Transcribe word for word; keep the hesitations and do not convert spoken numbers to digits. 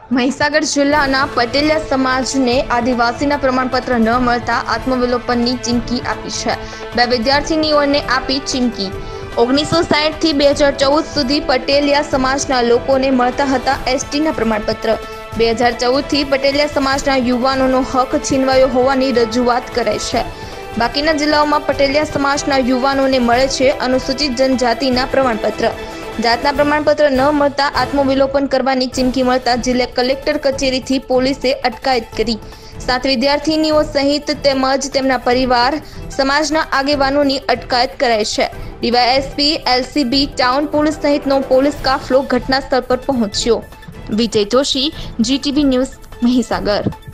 મહીસાગર જિલ્લાના પટેલિયા સમાજને આદિવાસીના પ્રમાણપત્ર ન મળતા આત્મવિલોપનની ચીમકી આપી છે। બે વિદ્યાર્થીનીઓને આપી ચીમકી। ઓગણીસો સાઠ થી બે હજાર ચૌદ સુધી પટેલિયા સમાજના લોકોને મળતા હતા એસટીના પ્રમાણપત્ર। બે હજાર ચૌદ થી પટેલિયા સમાજના યુવાનોનો હક છીનવાયો હોવાની રજૂઆત કરાઈ છે। બાકીના જિલ્લાઓમાં પટેલિયા સમાજના યુવાનોને મળે છે અનુસૂચિત જનજાતિના પ્રમાણપત્ર। જાતના પ્રમાણપત્ર ન મળતા આત્મવિલોપન કરવાની ચીમકી મળતા જિલ્લા કલેક્ટર કચેરીથી પોલીસે અટકાયત કરી। સાત વિદ્યાર્થીનીઓ સહિત તેમજ તેમના પરિવાર સમાજના આગેવાનોની અટકાયત કરાઈ છે। ડીવાયએસપી, એલસીબી, ટાઉન પોલીસ સહિતનો પોલીસ કાફલો ઘટના સ્થળ પર પહોંચ્યો। Vijay Joshi, GTV news, Mahisagar.